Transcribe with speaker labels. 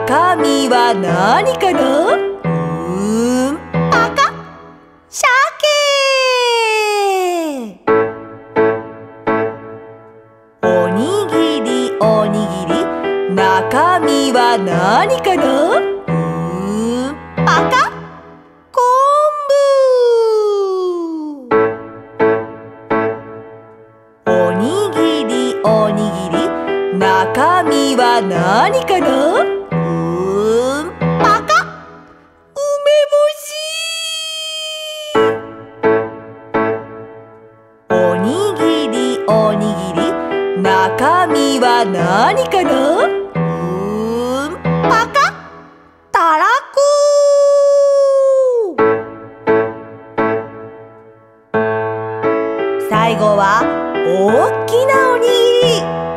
Speaker 1: 中身は何かな？パカッ、鮭。おにぎりおにぎり、中身は何かな？パカッ、昆布。おにぎりおにぎり、中身は何かな？パカッ、梅干し。おにぎりおにぎり、中身は何かな？パカッ、たらこ。最後は大きなおにぎり。